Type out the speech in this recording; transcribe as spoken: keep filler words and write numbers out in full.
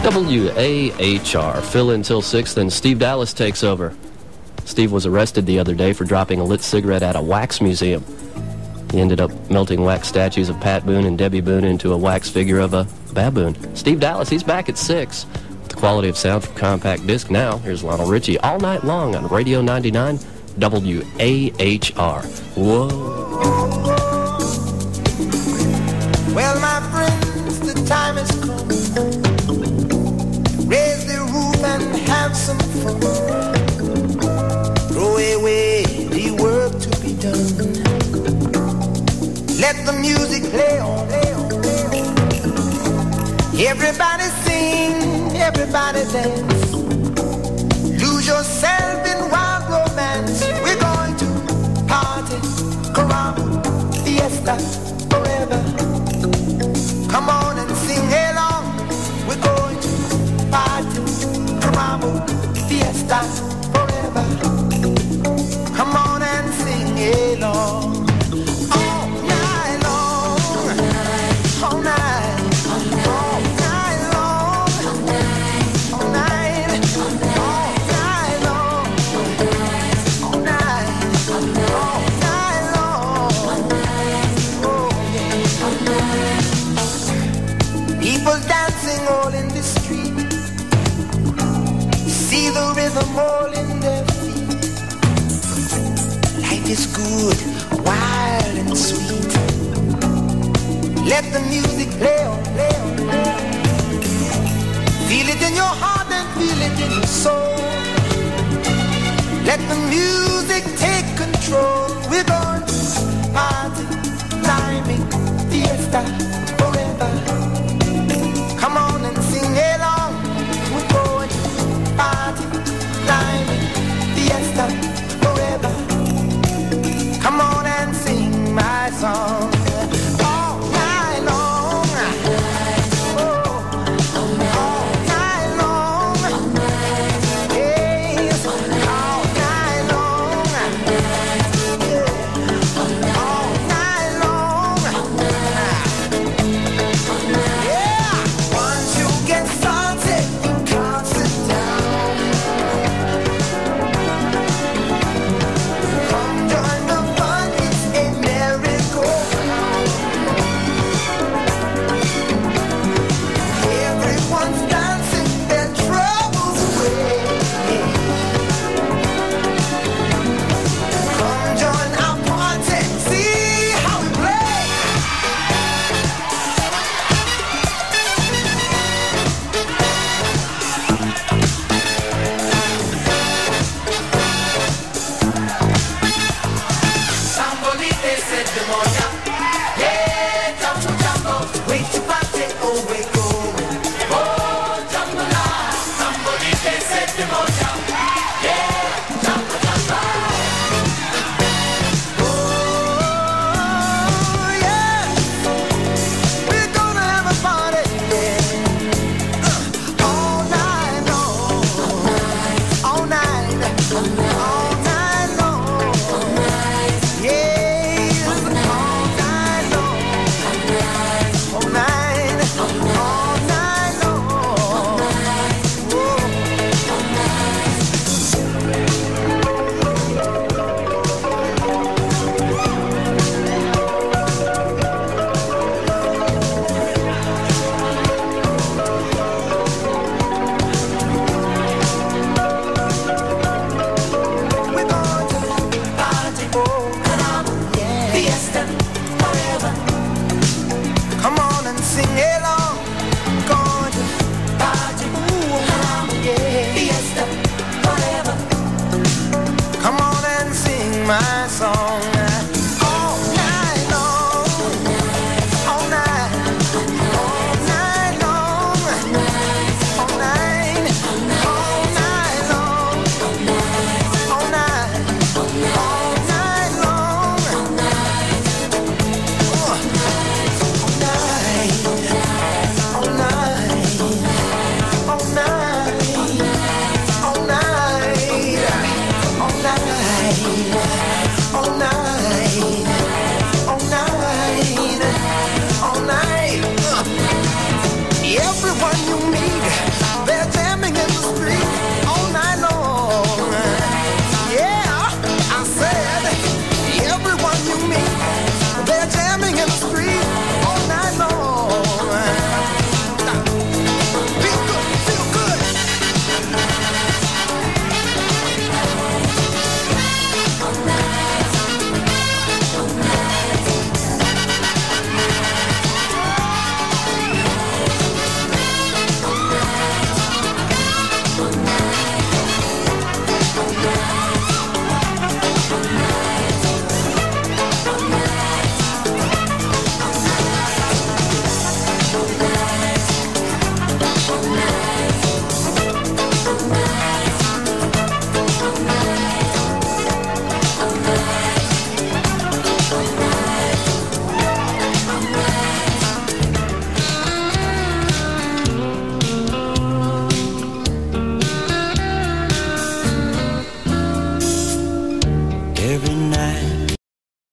W A H R. Phil until six, then Steve Dallas takes over. Steve was arrested the other day for dropping a lit cigarette at a wax museum. He ended up melting wax statues of Pat Boone and Debbie Boone into a wax figure of a baboon. Steve Dallas, he's back at six. With the quality of sound from compact disc now, here's Lionel Richie all night long on Radio ninety-nine W A H R. Whoa. Well, my friends, the time has come. Raise the roof and have some fun. Throw away the work to be done. Let the music play on, play on, play on. Everybody sing, everybody dance. Lose yourself in wild romance. We're going to party, caramba, fiesta, forever. Come on and sing along. We're going to party, caramba, fiesta, forever. Come on and sing along. All night long, all night, all night long, all night, all night long, all night, all night long. Oh yeah. People dancing all in the street. See the rhythm all in their feet. Life is good, wild and sweet. Let the music play on, play on, play on. Feel it in your heart and feel it in your soul. Let the music take control. We're going to party, climbing, fiesta.